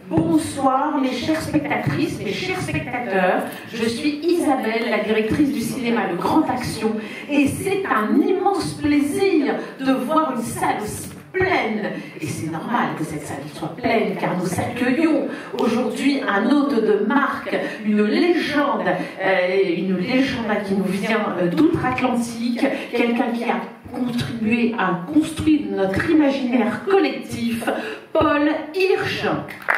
Bonsoir mes chères spectatrices, mes chers spectateurs, je suis Isabelle, la directrice du cinéma Le Grand Action, et c'est un immense plaisir de voir une salle aussi pleine. Et c'est normal que cette salle soit pleine, car nous accueillons aujourd'hui un hôte de marque, une légende qui nous vient d'outre-Atlantique, quelqu'un qui a contribué à construire notre imaginaire collectif, Paul Hirsch.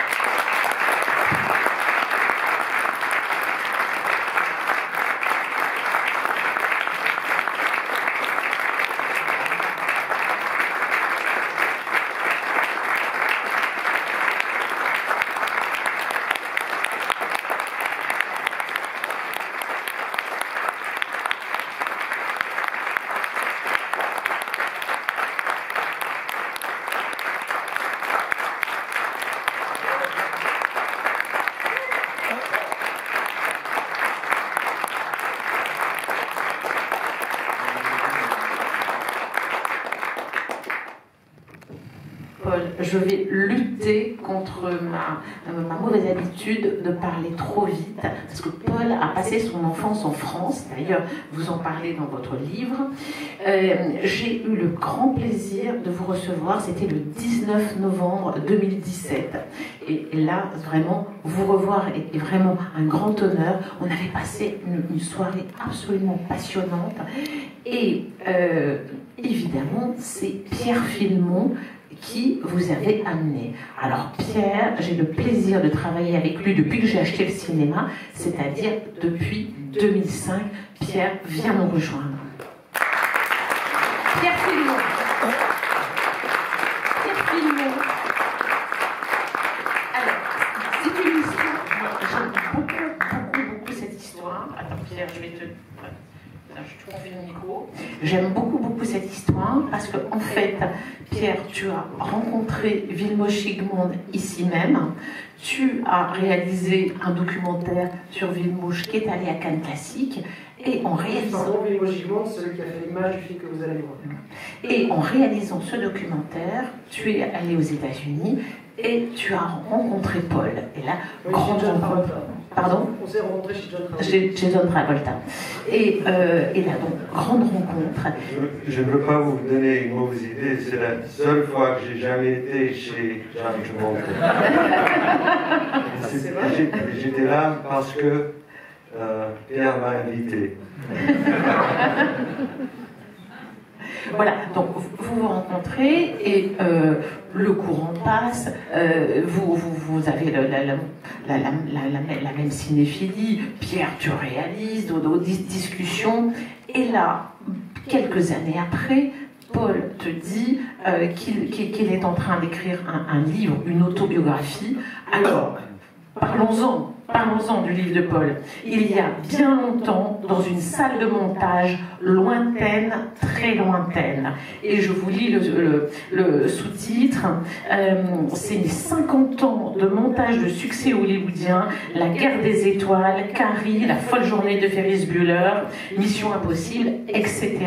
Je vais lutter contre ma mauvaise habitude de parler trop vite, parce que Paul a passé son enfance en France, d'ailleurs vous en parlez dans votre livre. J'ai eu le grand plaisir de vous recevoir, c'était le 19 novembre 2017. Et là, vraiment, vous revoir est vraiment un grand honneur. On avait passé une soirée absolument passionnante. Et évidemment, c'est Pierre Filmon qui vous avez amené. Alors Pierre, j'ai le plaisir de travailler avec lui depuis que j'ai acheté le cinéma, c'est-à-dire depuis 2005. Pierre, viens nous rejoindre. Pierre Filmon. Pierre Filmon. Alors, c'est une histoire. J'aime beaucoup cette histoire. Attends Pierre, je vais te confie le micro. J'aime beaucoup cette histoire parce que, en fait, Pierre, tu as rencontré Vilmos Zsigmond ici même. Tu as réalisé un documentaire sur Vilmos qui est allé à Cannes Classique. Et en réalisant... Pardon, Vilmos Zsigmond, c'est celui qui a fait l'image du film que vous allez voir. Et en réalisant ce documentaire, tu es allé aux États-Unis et tu as rencontré Paul. Et là, grande rencontre. Pardon ? On s'est rencontrés chez John Travolta. Chez John Travolta. Et là, donc, grande rencontre. Je ne veux pas vous donner une mauvaise idée, c'est la seule fois que j'ai jamais été chez John Travolta. J'étais là parce que Pierre m'a invité. Voilà, donc vous vous rencontrez et le courant passe, vous avez la même cinéphilie, Pierre tu réalises, d'autres discussions, et là, quelques années après, Paul te dit qu'il est en train d'écrire un livre, une autobiographie. Alors, Parlons-en du livre de Paul. Il y a bien longtemps, dans une salle de montage lointaine, très lointaine. Et je vous lis le sous-titre. C'est les 50 ans de montage de succès hollywoodien, La guerre des étoiles, Carrie, La folle journée de Ferris Bueller, Mission impossible, etc.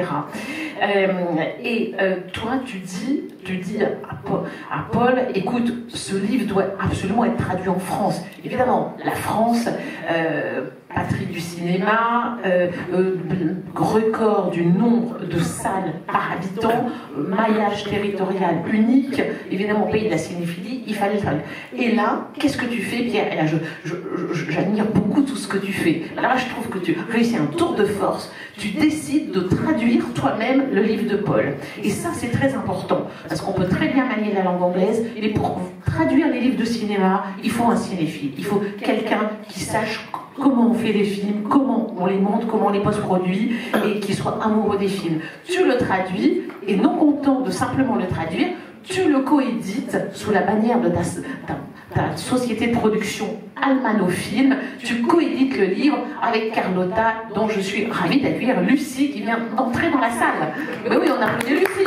Toi, tu dis à Paul, écoute, ce livre doit absolument être traduit en France. Évidemment, la France, patrie du cinéma, record du nombre de salles par habitant, maillage territorial unique, évidemment pays de la cinéphilie, il fallait le traduire. Et là, qu'est-ce que tu fais, Pierre? Et là, j'admire beaucoup tout ce que tu fais. Là, je trouve que tu réussis un tour de force. Tu décides de traduire toi-même le livre de Paul. Et ça, c'est très important, parce qu'on peut très bien manier la langue anglaise, mais pour traduire les livres de cinéma, il faut un cinéphile. Il faut quelqu'un qui sache comment on fait les films, comment on les monte, comment on les post-produit, et qui soit amoureux des films. Tu le traduis, et non content de simplement le traduire, tu le coédites sous la bannière de ta société de production Almanofilm. Tu coédites le livre avec Carlotta, dont je suis ravie d'accueillir Lucie, qui vient d'entrer dans la salle. Mais oui, on a applaudi Lucie.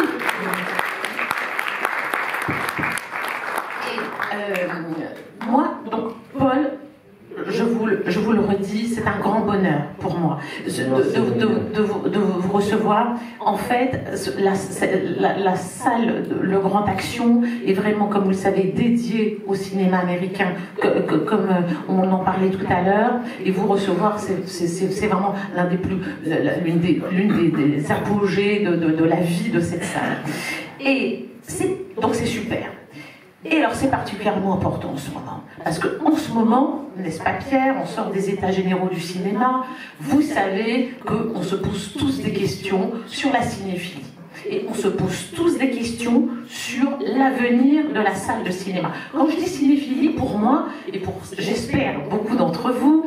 Et moi, donc, Paul, je vous le redis, c'est un grand bonheur pour moi. moi de vous recevoir. En fait, la salle, le Grand Action, est vraiment, comme vous le savez, dédiée au cinéma américain, comme on en parlait tout à l'heure. Et vous recevoir, c'est vraiment l'une des apogées de la vie de cette salle. Et donc c'est super. Et alors c'est particulièrement important en ce moment, parce qu'en ce moment, n'est-ce pas Pierre, on sort des états généraux du cinéma, vous savez qu'on se pose tous des questions sur la cinéphilie. Et on se pose tous des questions sur l'avenir de la salle de cinéma. Quand je dis cinéphilie, pour moi, et pour, j'espère, beaucoup d'entre vous,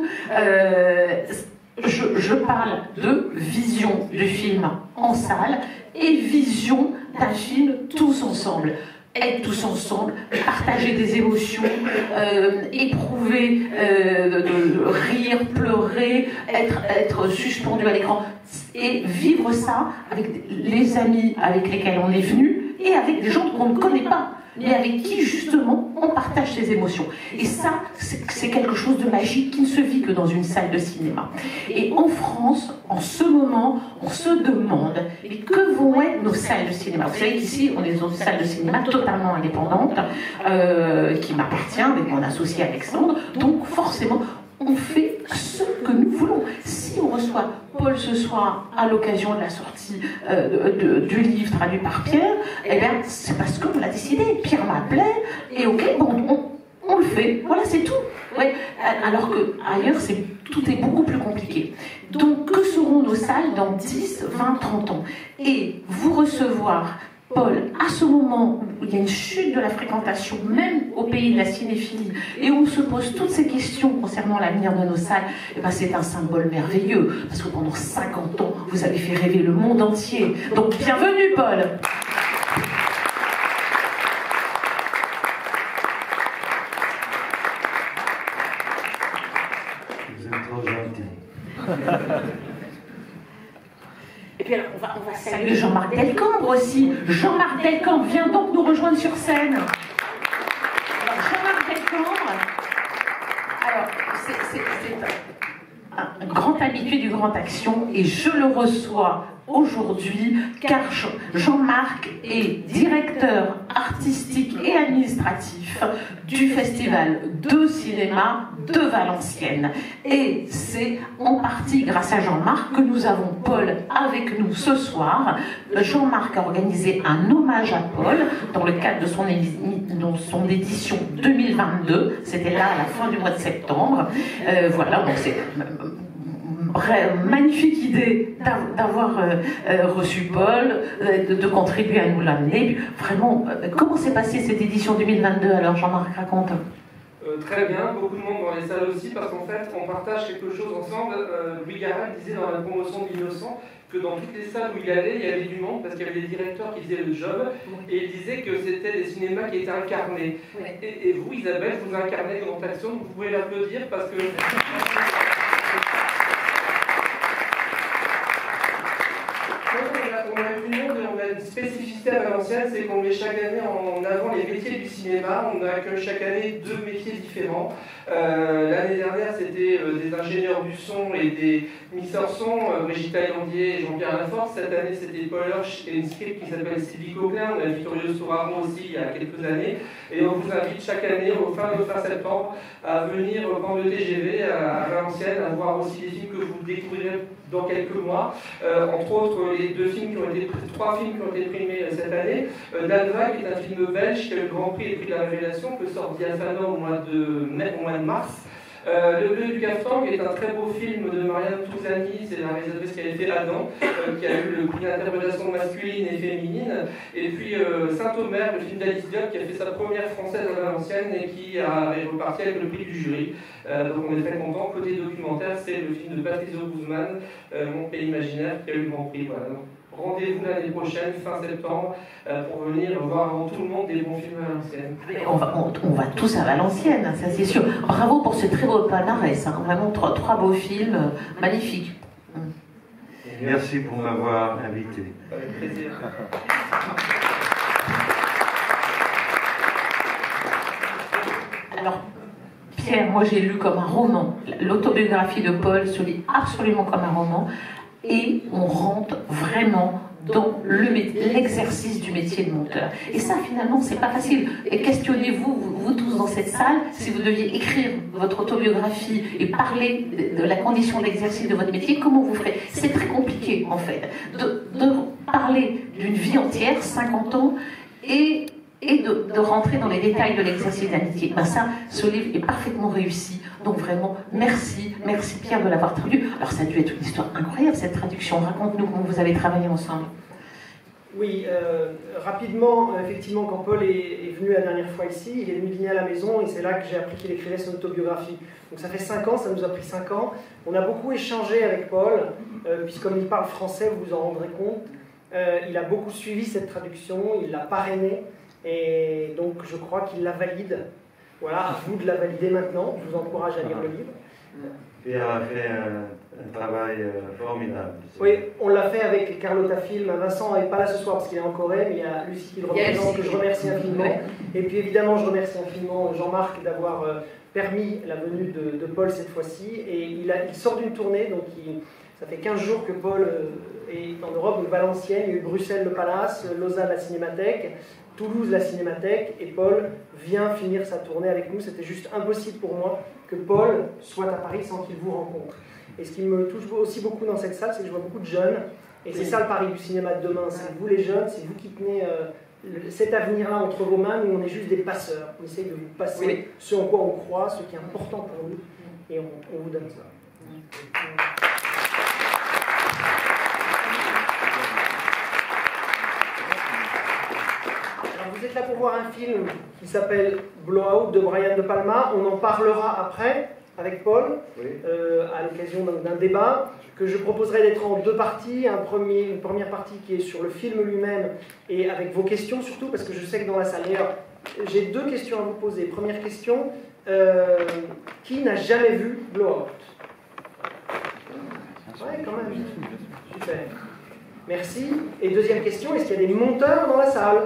je parle de vision du film en salle et vision d'un film tous ensemble. Être tous ensemble, partager des émotions, éprouver, rire, pleurer, être suspendu à l'écran et vivre ça avec les amis avec lesquels on est venu et avec des gens qu'on ne connaît pas, mais avec qui justement on partage ses émotions. Et ça, c'est quelque chose de magique qui ne se vit que dans une salle de cinéma. Et en France, en ce moment, on se demande mais que vont être nos salles de cinéma. Vous savez qu'ici, on est dans une salle de cinéma totalement indépendante, qui m'appartient avec mon associé Alexandre. Donc forcément, on fait ce que nous voulons. Si on reçoit Paul ce soir à l'occasion de la sortie du livre traduit par Pierre, eh bien c'est parce qu'on l'a décidé. Pierre m'appelait et ok, bon, on le fait. Voilà, c'est tout. Ouais. Alors qu'ailleurs, tout est beaucoup plus compliqué. Donc, que seront nos salles dans 10, 20, 30 ans? Et vous recevoir Paul, à ce moment où il y a une chute de la fréquentation, même au pays de la cinéphilie, et où on se pose toutes ces questions concernant l'avenir de nos salles, eh ben c'est un symbole merveilleux, parce que pendant 50 ans, vous avez fait rêver le monde entier. Donc, bienvenue, Paul! Vous êtes trop gentil. Et puis alors, on va saluer Jean-Marc Delcambre aussi. Jean-Marc Delcambre, viens donc nous rejoindre sur scène. Alors, Jean-Marc Delcambre, alors, c'est un grand habitué du Grand Action et je le reçois aujourd'hui car Jean-Marc est directeur artistique et administratif du festival de cinéma de Valenciennes. Et c'est en partie grâce à Jean-Marc que nous avons Paul avec nous ce soir. Jean-Marc a organisé un hommage à Paul dans le cadre de son édition 2022. C'était là à la fin du mois de septembre. Voilà, donc c'est magnifique idée d'avoir reçu Paul, de contribuer à nous l'amener. Vraiment, comment s'est passée cette édition 2022 alors, Jean-Marc, raconte. Très bien, beaucoup de monde dans les salles aussi, parce qu'en fait, on partage quelque chose ensemble. Louis Garrel disait dans la promotion de l'Innocent que dans toutes les salles où il allait, il y avait du monde, parce qu'il y avait des directeurs qui faisaient le job, et il disait que c'était des cinémas qui étaient incarnés. Et vous, Isabelle, vous incarnez Grand Action, vous pouvez l'applaudir, parce que... On a du monde, on a une spécificité à Valenciennes, c'est qu'on met chaque année en avant les métiers du cinéma. On accueille chaque année 2 métiers différents. L'année dernière, c'était des ingénieurs du son et des mixeurs son, Brigitte Taillandier et Jean-Pierre Laforce. Cette année, c'était Paul Hirsch et une script qui s'appelle Sylvie Coquelin. On a Vittorio Storaro aussi il y a quelques années. Et on vous invite chaque année, au fin septembre, à venir prendre le TGV à Valenciennes, à voir aussi des films que vous découvrirez dans quelques mois. Entre autres, les 3 films qui ont été primés cette année. Dalva, qui est un film belge, qui a eu le Grand Prix et le Prix de la Révélation, que sort Diaphano au mois de mars. Le Bleu du Caftan, qui est un très beau film de Marianne Touzani, c'est la réalisatrice qui avait fait Adam, qui a eu le prix d'interprétation masculine et féminine. Et puis Saint-Omer, le film d'Alice Diop, qui a fait sa première française à Valenciennes et qui est reparti avec le prix du jury. Donc on est très content. Côté documentaire, c'est le film de Patrice Guzman, Mon pays imaginaire, qui a eu le Grand Prix. Voilà. Donc, rendez-vous l'année prochaine, fin septembre, pour venir voir avant tout le monde des bons films à Valenciennes. On va tous à Valenciennes, ça c'est sûr. Bravo pour ce très beau palmarès, hein. Vraiment 3 beaux films, magnifiques. Merci pour m'avoir invité. Avec plaisir. Alors, Pierre, moi j'ai lu comme un roman. L'autobiographie de Paul se lit absolument comme un roman. Et on rentre vraiment dans l'exercice du métier de monteur. Et ça, finalement, c'est pas facile. Et questionnez-vous, vous tous dans cette salle, si vous deviez écrire votre autobiographie et parler de la condition d'exercice de votre métier, comment vous ferez? C'est très compliqué, en fait, de parler d'une vie entière, 50 ans, et de rentrer dans les détails de l'exercice d'un métier. Ben ça, ce livre est parfaitement réussi. Donc vraiment, merci Pierre de l'avoir traduit. Alors ça a dû être une histoire incroyable, cette traduction. Raconte-nous comment vous avez travaillé ensemble. Oui, rapidement, effectivement, quand Paul est venu la dernière fois ici, il est venu dîner à la maison et c'est là que j'ai appris qu'il écrivait son autobiographie. Donc ça fait 5 ans, ça nous a pris 5 ans. On a beaucoup échangé avec Paul, puisque comme il parle français, vous vous en rendrez compte. Il a beaucoup suivi cette traduction, il l'a parrainée. Et donc je crois qu'il la valide. Voilà, à vous de la valider maintenant. Je vous encourage à lire le livre. Pierre a fait un travail formidable. Oui, on l'a fait avec Carlotta Film. Vincent n'est pas là ce soir parce qu'il est en Corée, mais il y a Lucie qui le représente, que je remercie infiniment. Ouais. Et puis évidemment, je remercie infiniment Jean-Marc d'avoir permis la venue de Paul cette fois-ci. Et il sort d'une tournée, donc ça fait 15 jours que Paul est en Europe, donc Valenciennes, il y a eu Bruxelles le Palace, Lausanne la Cinémathèque, Toulouse la Cinémathèque, et Paul vient finir sa tournée avec nous. C'était juste impossible pour moi que Paul soit à Paris sans qu'il vous rencontre. Et ce qui me touche aussi beaucoup dans cette salle, c'est que je vois beaucoup de jeunes, et c'est ça le pari du cinéma de demain, c'est vous les jeunes, c'est vous qui tenez cet avenir-là entre vos mains. Nous on est juste des passeurs, on essaye de vous passer ce en quoi on croit, ce qui est important pour nous, et on vous donne ça. Vous êtes là pour voir un film qui s'appelle Blowout de Brian De Palma. On en parlera après avec Paul, à l'occasion d'un débat que je proposerai d'être en 2 parties. Une première partie qui est sur le film lui-même et avec vos questions surtout, parce que je sais que dans la salle, j'ai 2 questions à vous poser. Première question, qui n'a jamais vu Blowout? Ouais, quand même. Super. Merci. Et deuxième question, est-ce qu'il y a des monteurs dans la salle?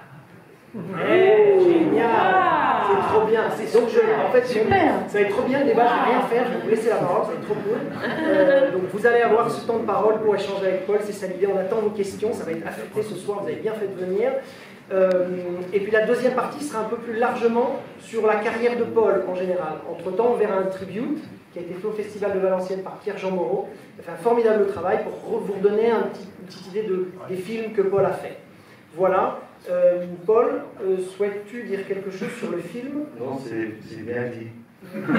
Génial, c'est trop bien. Donc en fait, ça va être trop bien le débat. Je vais rien faire, je vais vous laisser la parole, ça va être trop cool. Donc vous allez avoir ce temps de parole pour échanger avec Paul. C'est ça l'idée. On attend vos questions. Ça va être affecté ce soir. Vous avez bien fait de venir. Et puis la deuxième partie sera un peu plus largement sur la carrière de Paul en général. Entre temps, on verra un tribute qui a été fait au Festival de Valenciennes par Pierre-Jean Moreau. Il a fait un formidable travail pour vous redonner une petite idée des films que Paul a fait. Voilà. Paul, souhaites-tu dire quelque chose sur le film? Non, c'est bien dit. Si tu n'as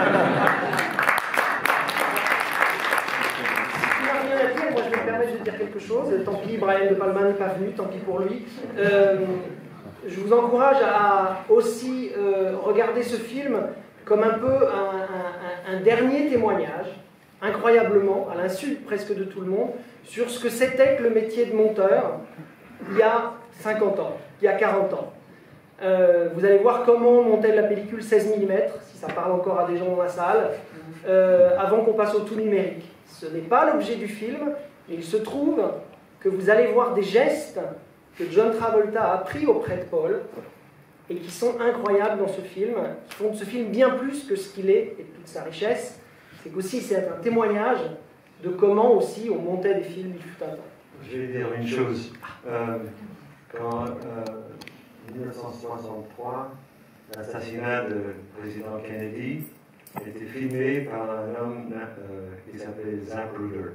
rien à dire, moi je vais me permettre de dire quelque chose. Tant pis, Brian De Palma n'est pas venu, tant pis pour lui. Je vous encourage à aussi regarder ce film comme un peu un dernier témoignage, incroyablement, à l'insu presque de tout le monde, sur ce que c'était que le métier de monteur il y a 50 ans, il y a 40 ans. Vous allez voir comment on montait la pellicule 16 mm, si ça parle encore à des gens dans la salle, avant qu'on passe au tout numérique. Ce n'est pas l'objet du film, mais il se trouve que vous allez voir des gestes que John Travolta a appris auprès de Paul, et qui sont incroyables dans ce film, qui font de ce film bien plus que ce qu'il est, et toute sa richesse. C'est qu'aussi c'est un témoignage de comment aussi on montait des films il fut un temps. Je vais dire une chose. Quand, en 1963, l'assassinat du président Kennedy a été filmé par un homme qui s'appelait Zapruder.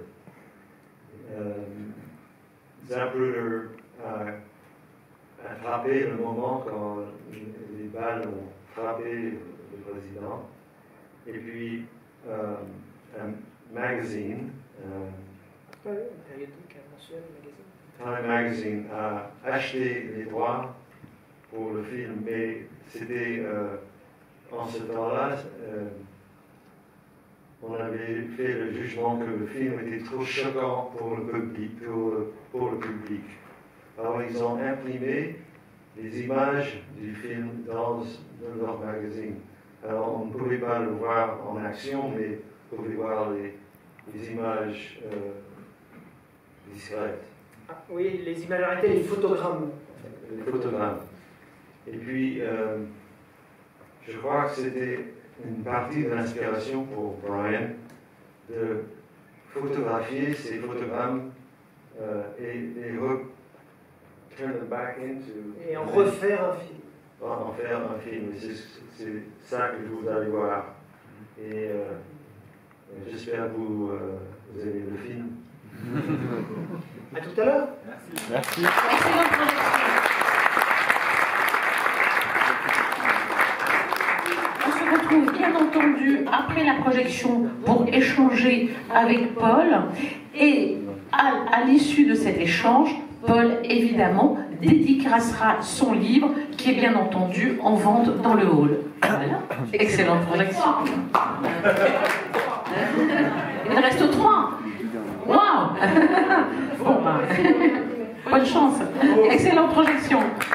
Zapruder a frappé le moment quand les balles ont frappé le président. Et puis, un magazine, Time Magazine a acheté les droits pour le film, mais c'était en ce temps-là, on avait fait le jugement que le film était trop choquant pour le public. Alors ils ont imprimé les images du film dans leur magazine. Alors on ne pouvait pas le voir en action, mais on pouvait voir les images discrètes. Oui, les images arrêtées, les photogrammes. Les photogrammes. Et puis, je crois que c'était une partie de l'inspiration pour Brian de photographier ces photogrammes et turn them back into... Et en refaire un film. En faire un film. C'est ça que vous allez voir. Et j'espère que vous aimez le film. À tout à l'heure. Merci. Excellente projection. On se retrouve bien entendu après la projection pour échanger avec Paul. Et à l'issue de cet échange, Paul, évidemment, dédicacera son livre qui est bien entendu en vente dans le hall. Voilà. Excellente projection. Il en reste 3. Waouh. Bon, bonne chance. Excellente projection.